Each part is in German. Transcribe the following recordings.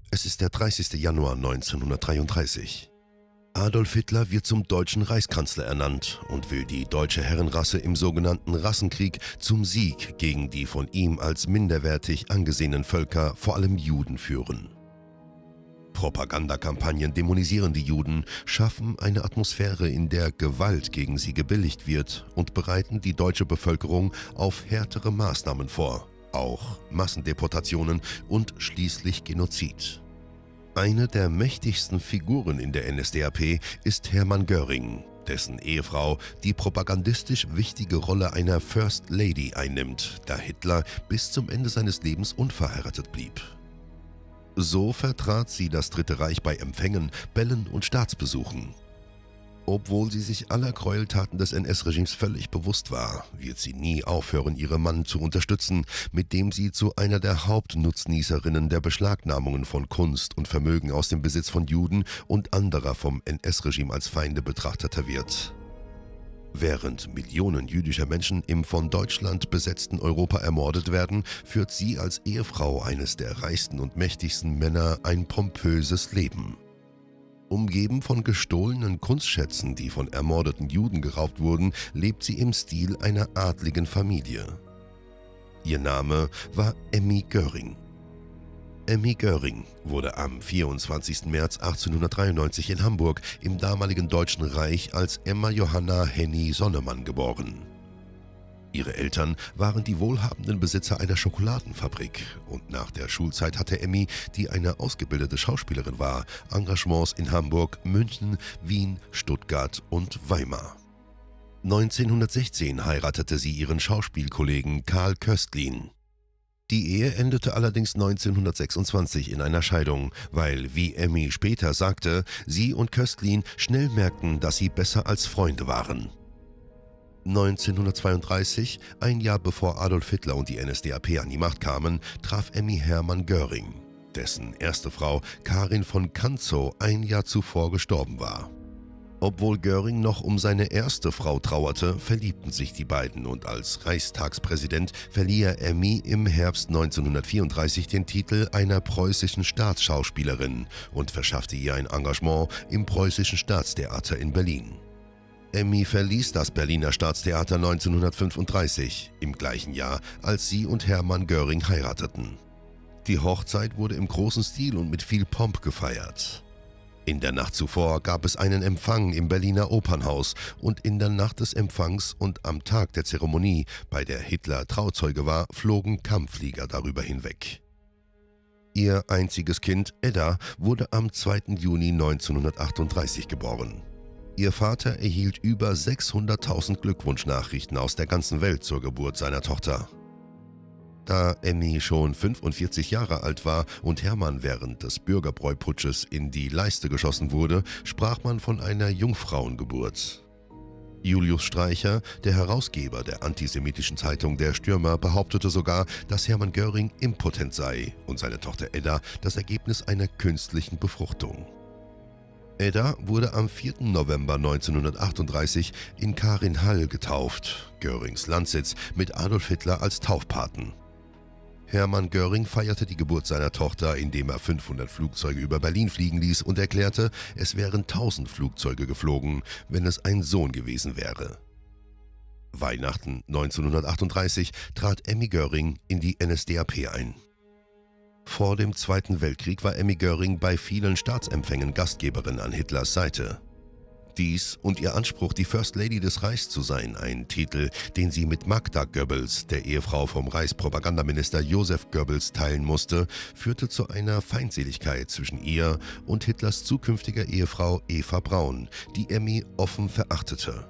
Es ist der 30. Januar 1933. Adolf Hitler wird zum deutschen Reichskanzler ernannt und will die deutsche Herrenrasse im sogenannten Rassenkrieg zum Sieg gegen die von ihm als minderwertig angesehenen Völker, vor allem Juden, führen. Propagandakampagnen dämonisieren die Juden, schaffen eine Atmosphäre, in der Gewalt gegen sie gebilligt wird und bereiten die deutsche Bevölkerung auf härtere Maßnahmen vor, auch Massendeportationen und schließlich Genozid. Eine der mächtigsten Figuren in der NSDAP ist Hermann Göring, dessen Ehefrau die propagandistisch wichtige Rolle einer First Lady einnimmt, da Hitler bis zum Ende seines Lebens unverheiratet blieb. So vertrat sie das Dritte Reich bei Empfängen, Bällen und Staatsbesuchen. Obwohl sie sich aller Gräueltaten des NS-Regimes völlig bewusst war, wird sie nie aufhören, ihren Mann zu unterstützen, mit dem sie zu einer der Hauptnutznießerinnen der Beschlagnahmungen von Kunst und Vermögen aus dem Besitz von Juden und anderer vom NS-Regime als Feinde betrachteter wird. Während Millionen jüdischer Menschen im von Deutschland besetzten Europa ermordet werden, führt sie als Ehefrau eines der reichsten und mächtigsten Männer ein pompöses Leben. Umgeben von gestohlenen Kunstschätzen, die von ermordeten Juden geraubt wurden, lebt sie im Stil einer adligen Familie. Ihr Name war Emmy Göring. Emmy Göring wurde am 24. März 1893 in Hamburg im damaligen Deutschen Reich als Emma Johanna Henny Sonnemann geboren. Ihre Eltern waren die wohlhabenden Besitzer einer Schokoladenfabrik und nach der Schulzeit hatte Emmy, die eine ausgebildete Schauspielerin war, Engagements in Hamburg, München, Wien, Stuttgart und Weimar. 1916 heiratete sie ihren Schauspielkollegen Karl Köstlin. Die Ehe endete allerdings 1926 in einer Scheidung, weil, wie Emmy später sagte, sie und Köstlin schnell merkten, dass sie besser als Freunde waren. 1932, ein Jahr bevor Adolf Hitler und die NSDAP an die Macht kamen, traf Emmy Hermann Göring, dessen erste Frau Karin von Kantzow ein Jahr zuvor gestorben war. Obwohl Göring noch um seine erste Frau trauerte, verliebten sich die beiden und als Reichstagspräsident verlieh er Emmy im Herbst 1934 den Titel einer preußischen Staatsschauspielerin und verschaffte ihr ein Engagement im Preußischen Staatstheater in Berlin. Emmy verließ das Berliner Staatstheater 1935, im gleichen Jahr, als sie und Hermann Göring heirateten. Die Hochzeit wurde im großen Stil und mit viel Pomp gefeiert. In der Nacht zuvor gab es einen Empfang im Berliner Opernhaus und in der Nacht des Empfangs und am Tag der Zeremonie, bei der Hitler Trauzeuge war, flogen Kampfflieger darüber hinweg. Ihr einziges Kind, Edda, wurde am 2. Juni 1938 geboren. Ihr Vater erhielt über 600.000 Glückwunschnachrichten aus der ganzen Welt zur Geburt seiner Tochter. Da Emmy schon 45 Jahre alt war und Hermann während des Bürgerbräuputsches in die Leiste geschossen wurde, sprach man von einer Jungfrauengeburt. Julius Streicher, der Herausgeber der antisemitischen Zeitung Der Stürmer, behauptete sogar, dass Hermann Göring impotent sei und seine Tochter Edda das Ergebnis einer künstlichen Befruchtung. Edda wurde am 4. November 1938 in Karinhall getauft, Görings Landsitz, mit Adolf Hitler als Taufpaten. Hermann Göring feierte die Geburt seiner Tochter, indem er 500 Flugzeuge über Berlin fliegen ließ und erklärte, es wären 1000 Flugzeuge geflogen, wenn es ein Sohn gewesen wäre. Weihnachten 1938 trat Emmy Göring in die NSDAP ein. Vor dem Zweiten Weltkrieg war Emmy Göring bei vielen Staatsempfängen Gastgeberin an Hitlers Seite. Dies und ihr Anspruch, die First Lady des Reichs zu sein, ein Titel, den sie mit Magda Goebbels, der Ehefrau vom Reichspropagandaminister Josef Goebbels, teilen musste, führte zu einer Feindseligkeit zwischen ihr und Hitlers zukünftiger Ehefrau Eva Braun, die Emmy offen verachtete.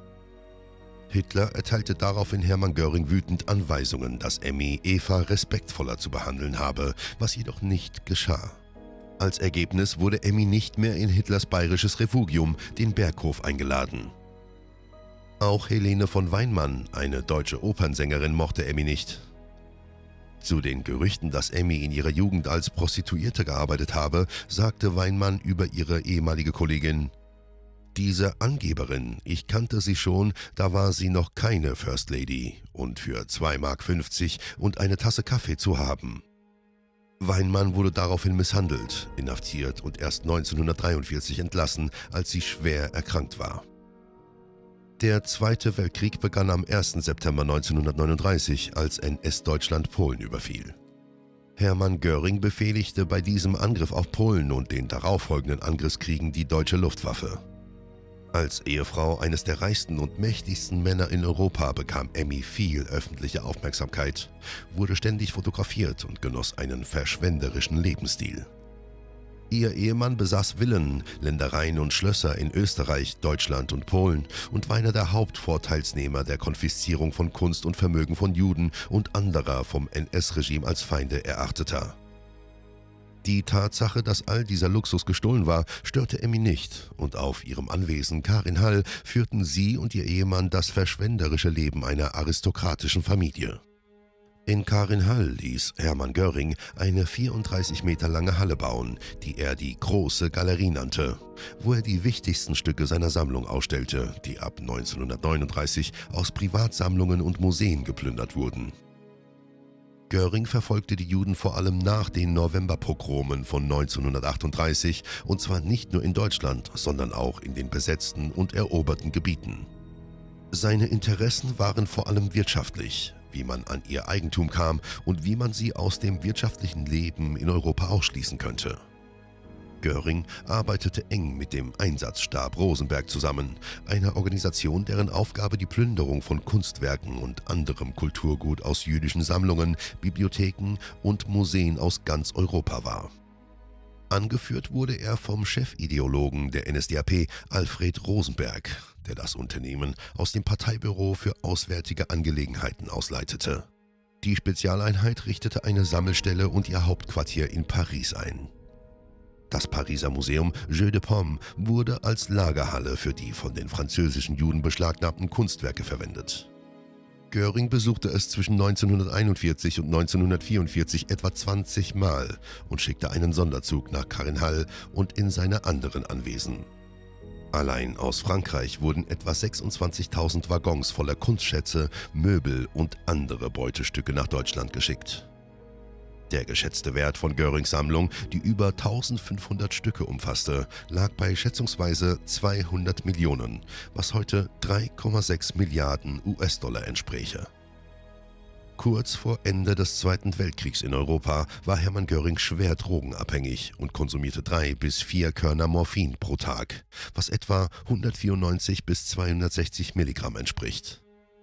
Hitler erteilte daraufhin Hermann Göring wütend Anweisungen, dass Emmy Eva respektvoller zu behandeln habe, was jedoch nicht geschah. Als Ergebnis wurde Emmy nicht mehr in Hitlers bayerisches Refugium, den Berghof, eingeladen. Auch Helene von Weinmann, eine deutsche Opernsängerin, mochte Emmy nicht. Zu den Gerüchten, dass Emmy in ihrer Jugend als Prostituierte gearbeitet habe, sagte Weinmann über ihre ehemalige Kollegin: „Diese Angeberin, ich kannte sie schon, da war sie noch keine First Lady und für 2,50 Mark und eine Tasse Kaffee zu haben." Weinmann wurde daraufhin misshandelt, inhaftiert und erst 1943 entlassen, als sie schwer erkrankt war. Der Zweite Weltkrieg begann am 1. September 1939, als NS-Deutschland Polen überfiel. Hermann Göring befehligte bei diesem Angriff auf Polen und den darauffolgenden Angriffskriegen die deutsche Luftwaffe. Als Ehefrau eines der reichsten und mächtigsten Männer in Europa bekam Emmy viel öffentliche Aufmerksamkeit, wurde ständig fotografiert und genoss einen verschwenderischen Lebensstil. Ihr Ehemann besaß Villen, Ländereien und Schlösser in Österreich, Deutschland und Polen und war einer der Hauptvorteilsnehmer der Konfiszierung von Kunst und Vermögen von Juden und anderer vom NS-Regime als Feinde erachteter. Die Tatsache, dass all dieser Luxus gestohlen war, störte Emmy nicht und auf ihrem Anwesen Karin-Hall führten sie und ihr Ehemann das verschwenderische Leben einer aristokratischen Familie. In Karin-Hall ließ Hermann Göring eine 34 Meter lange Halle bauen, die er die Große Galerie nannte, wo er die wichtigsten Stücke seiner Sammlung ausstellte, die ab 1939 aus Privatsammlungen und Museen geplündert wurden. Göring verfolgte die Juden vor allem nach den Novemberpogromen von 1938, und zwar nicht nur in Deutschland, sondern auch in den besetzten und eroberten Gebieten. Seine Interessen waren vor allem wirtschaftlich, wie man an ihr Eigentum kam und wie man sie aus dem wirtschaftlichen Leben in Europa ausschließen könnte. Göring arbeitete eng mit dem Einsatzstab Rosenberg zusammen, einer Organisation, deren Aufgabe die Plünderung von Kunstwerken und anderem Kulturgut aus jüdischen Sammlungen, Bibliotheken und Museen aus ganz Europa war. Angeführt wurde er vom Chefideologen der NSDAP, Alfred Rosenberg, der das Unternehmen aus dem Parteibüro für Auswärtige Angelegenheiten ausleitete. Die Spezialeinheit richtete eine Sammelstelle und ihr Hauptquartier in Paris ein. Das Pariser Museum Jeux de Paume wurde als Lagerhalle für die von den französischen Juden beschlagnahmten Kunstwerke verwendet. Göring besuchte es zwischen 1941 und 1944 etwa 20 Mal und schickte einen Sonderzug nach Karin-Hall und in seine anderen Anwesen. Allein aus Frankreich wurden etwa 26.000 Waggons voller Kunstschätze, Möbel und andere Beutestücke nach Deutschland geschickt. Der geschätzte Wert von Görings Sammlung, die über 1500 Stücke umfasste, lag bei schätzungsweise 200 Millionen, was heute 3,6 Milliarden US-Dollar entspräche. Kurz vor Ende des Zweiten Weltkriegs in Europa war Hermann Göring schwer drogenabhängig und konsumierte 3 bis 4 Körner Morphin pro Tag, was etwa 194 bis 260 Milligramm entspricht.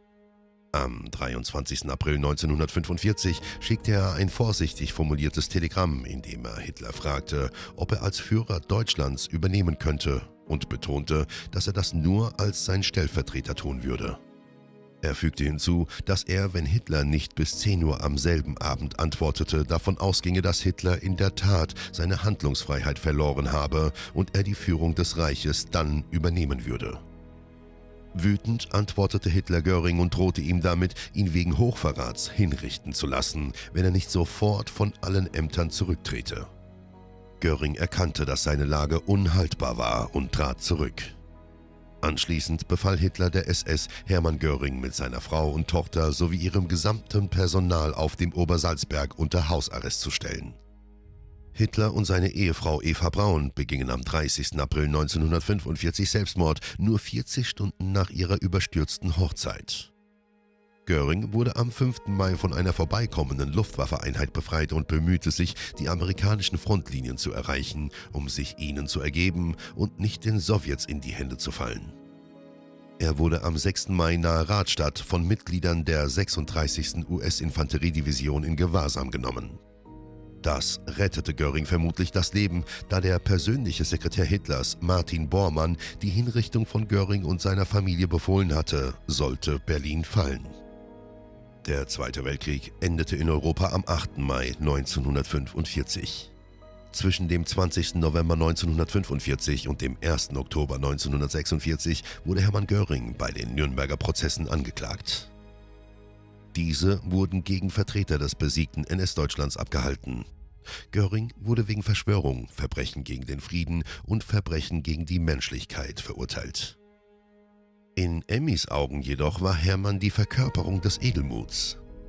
Am 23. April 1945 schickte er ein vorsichtig formuliertes Telegramm, in dem er Hitler fragte, ob er als Führer Deutschlands übernehmen könnte, und betonte, dass er das nur als sein Stellvertreter tun würde. Er fügte hinzu, dass er, wenn Hitler nicht bis 10 Uhr am selben Abend antwortete, davon ausginge, dass Hitler in der Tat seine Handlungsfreiheit verloren habe und er die Führung des Reiches dann übernehmen würde. Wütend antwortete Hitler Göring und drohte ihm damit, ihn wegen Hochverrats hinrichten zu lassen, wenn er nicht sofort von allen Ämtern zurücktrete. Göring erkannte, dass seine Lage unhaltbar war und trat zurück. Anschließend befahl Hitler der SS, Hermann Göring mit seiner Frau und Tochter sowie ihrem gesamten Personal auf dem Obersalzberg unter Hausarrest zu stellen. Hitler und seine Ehefrau Eva Braun begingen am 30. April 1945 Selbstmord, nur 40 Stunden nach ihrer überstürzten Hochzeit. Göring wurde am 5. Mai von einer vorbeikommenden Luftwaffeeinheit befreit und bemühte sich, die amerikanischen Frontlinien zu erreichen, um sich ihnen zu ergeben und nicht den Sowjets in die Hände zu fallen. Er wurde am 6. Mai nahe Rastatt von Mitgliedern der 36. US-Infanteriedivision in Gewahrsam genommen. Das rettete Göring vermutlich das Leben, da der persönliche Sekretär Hitlers, Martin Bormann, die Hinrichtung von Göring und seiner Familie befohlen hatte, sollte Berlin fallen. Der Zweite Weltkrieg endete in Europa am 8. Mai 1945. Zwischen dem 20. November 1945 und dem 1. Oktober 1946 wurde Hermann Göring bei den Nürnberger Prozessen angeklagt. Diese wurden gegen Vertreter des besiegten NS-Deutschlands abgehalten. Göring wurde wegen Verschwörung, Verbrechen gegen den Frieden und Verbrechen gegen die Menschlichkeit verurteilt. In Emmys Augen jedoch war Hermann die Verkörperung des Edelmuts.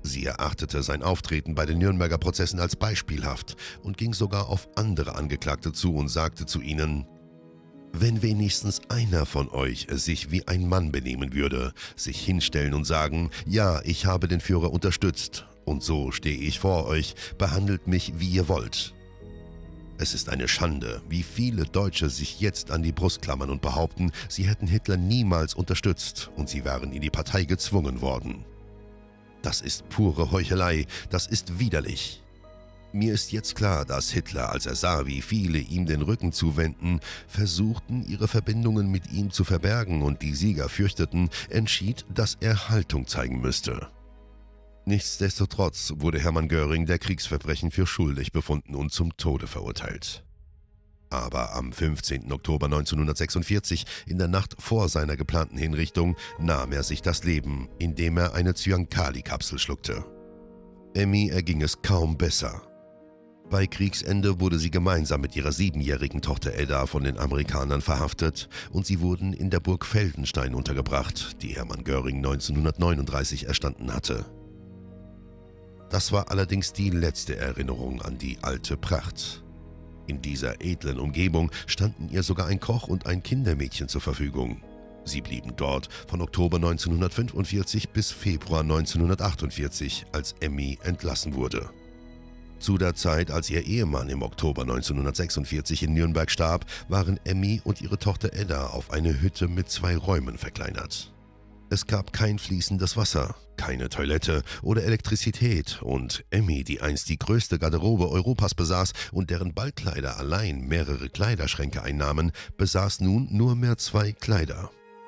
Sie erachtete sein Auftreten bei den Nürnberger Prozessen als beispielhaft und ging sogar auf andere Angeklagte zu und sagte zu ihnen: Wenn wenigstens einer von euch sich wie ein Mann benehmen würde, sich hinstellen und sagen, ja, ich habe den Führer unterstützt und so stehe ich vor euch, behandelt mich, wie ihr wollt. Es ist eine Schande, wie viele Deutsche sich jetzt an die Brust klammern und behaupten, sie hätten Hitler niemals unterstützt und sie wären in die Partei gezwungen worden. Das ist pure Heuchelei, das ist widerlich. Mir ist jetzt klar, dass Hitler, als er sah, wie viele ihm den Rücken zuwenden, versuchten, ihre Verbindungen mit ihm zu verbergen und die Sieger fürchteten, entschied, dass er Haltung zeigen müsste. Nichtsdestotrotz wurde Hermann Göring der Kriegsverbrechen für schuldig befunden und zum Tode verurteilt. Aber am 15. Oktober 1946, in der Nacht vor seiner geplanten Hinrichtung, nahm er sich das Leben, indem er eine Zyankali-Kapsel schluckte. Emmy erging es kaum besser. Bei Kriegsende wurde sie gemeinsam mit ihrer 7-jährigen Tochter Edda von den Amerikanern verhaftet und sie wurden in der Burg Feldenstein untergebracht, die Hermann Göring 1939 erstanden hatte. Das war allerdings die letzte Erinnerung an die alte Pracht. In dieser edlen Umgebung standen ihr sogar ein Koch und ein Kindermädchen zur Verfügung. Sie blieben dort von Oktober 1945 bis Februar 1948, als Emmy entlassen wurde. Zu der Zeit, als ihr Ehemann im Oktober 1946 in Nürnberg starb, waren Emmy und ihre Tochter Edda auf eine Hütte mit 2 Räumen verkleinert. Es gab kein fließendes Wasser, keine Toilette oder Elektrizität und Emmy, die einst die größte Garderobe Europas besaß und deren Ballkleider allein mehrere Kleiderschränke einnahmen, besaß nun nur mehr 2 Kleider.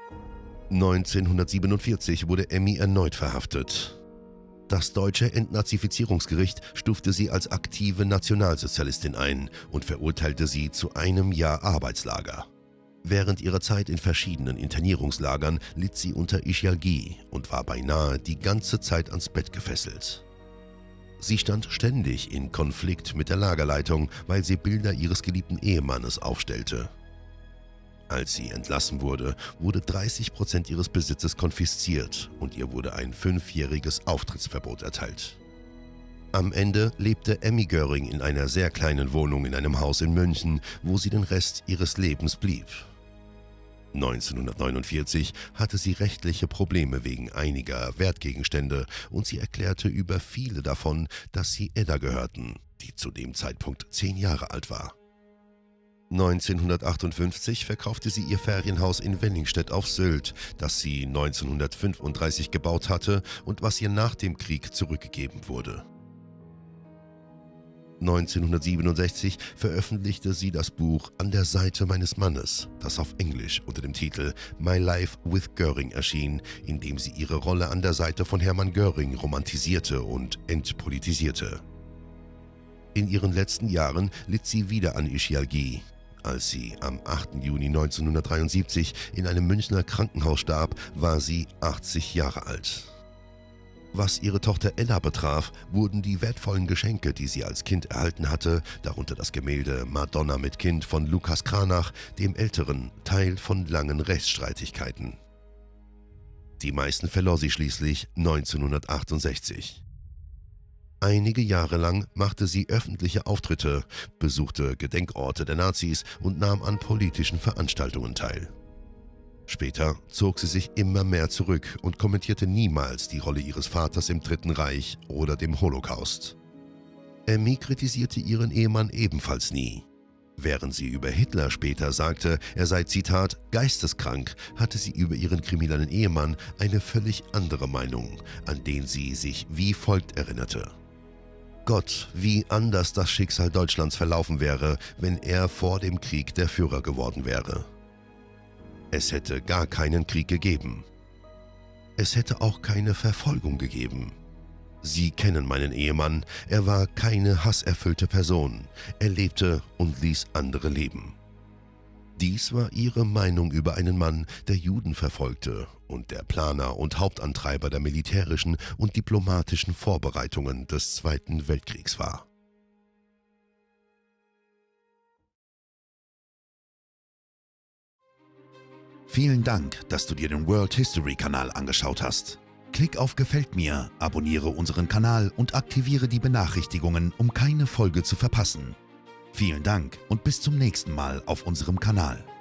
1947 wurde Emmy erneut verhaftet. Das deutsche Entnazifizierungsgericht stufte sie als aktive Nationalsozialistin ein und verurteilte sie zu 1 Jahr Arbeitslager. Während ihrer Zeit in verschiedenen Internierungslagern litt sie unter Ischialgie und war beinahe die ganze Zeit ans Bett gefesselt. Sie stand ständig in Konflikt mit der Lagerleitung, weil sie Bilder ihres geliebten Ehemannes aufstellte. Als sie entlassen wurde, wurde 30% ihres Besitzes konfisziert und ihr wurde ein 5-jähriges Auftrittsverbot erteilt. Am Ende lebte Emmy Göring in einer sehr kleinen Wohnung in einem Haus in München, wo sie den Rest ihres Lebens blieb. 1949 hatte sie rechtliche Probleme wegen einiger Wertgegenstände und sie erklärte über viele davon, dass sie Edda gehörten, die zu dem Zeitpunkt 10 Jahre alt war. 1958 verkaufte sie ihr Ferienhaus in Wenningstedt auf Sylt, das sie 1935 gebaut hatte und was ihr nach dem Krieg zurückgegeben wurde. 1967 veröffentlichte sie das Buch An der Seite meines Mannes, das auf Englisch unter dem Titel My Life with Göring erschien, in dem sie ihre Rolle an der Seite von Hermann Göring romantisierte und entpolitisierte. In ihren letzten Jahren litt sie wieder an Ischialgie. Als sie am 8. Juni 1973 in einem Münchner Krankenhaus starb, war sie 80 Jahre alt. Was ihre Tochter Edda betraf, wurden die wertvollen Geschenke, die sie als Kind erhalten hatte, darunter das Gemälde Madonna mit Kind von Lukas Cranach, dem Älteren, Teil von langen Rechtsstreitigkeiten. Die meisten verlor sie schließlich 1968. Einige Jahre lang machte sie öffentliche Auftritte, besuchte Gedenkorte der Nazis und nahm an politischen Veranstaltungen teil. Später zog sie sich immer mehr zurück und kommentierte niemals die Rolle ihres Vaters im Dritten Reich oder dem Holocaust. Emmy kritisierte ihren Ehemann ebenfalls nie. Während sie über Hitler später sagte, er sei, Zitat, geisteskrank, hatte sie über ihren kriminellen Ehemann eine völlig andere Meinung, an den sie sich wie folgt erinnerte. Gott, wie anders das Schicksal Deutschlands verlaufen wäre, wenn er vor dem Krieg der Führer geworden wäre. Es hätte gar keinen Krieg gegeben. Es hätte auch keine Verfolgung gegeben. Sie kennen meinen Ehemann, er war keine hasserfüllte Person. Er lebte und ließ andere leben. Dies war ihre Meinung über einen Mann, der Juden verfolgte und der Planer und Hauptantreiber der militärischen und diplomatischen Vorbereitungen des Zweiten Weltkriegs war. Vielen Dank, dass du dir den World History Kanal angeschaut hast. Klick auf Gefällt mir, abonniere unseren Kanal und aktiviere die Benachrichtigungen, um keine Folge zu verpassen. Vielen Dank und bis zum nächsten Mal auf unserem Kanal.